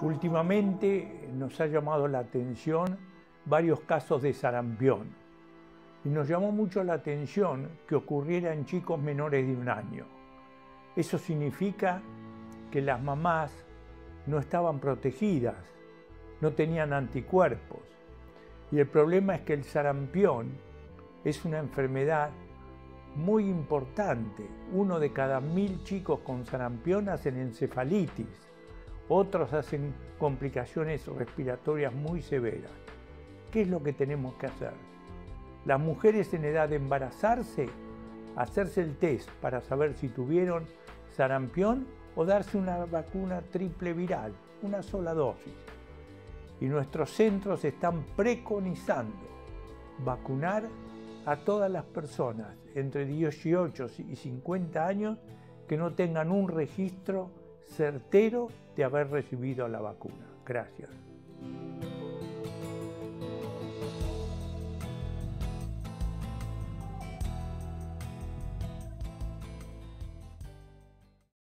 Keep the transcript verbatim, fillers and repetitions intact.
Últimamente nos ha llamado la atención varios casos de sarampión y nos llamó mucho la atención que ocurriera en chicos menores de un año. Eso significa que las mamás no estaban protegidas, no tenían anticuerpos. Y el problema es que el sarampión es una enfermedad muy importante. Uno de cada mil chicos con sarampión hacen encefalitis. Otros hacen complicaciones respiratorias muy severas. ¿Qué es lo que tenemos que hacer? Las mujeres en edad de embarazarse, hacerse el test para saber si tuvieron sarampión o darse una vacuna triple viral, una sola dosis. Y nuestros centros están preconizando vacunar a todas las personas entre dieciocho y cincuenta años que no tengan un registro certero de haber recibido la vacuna. Gracias.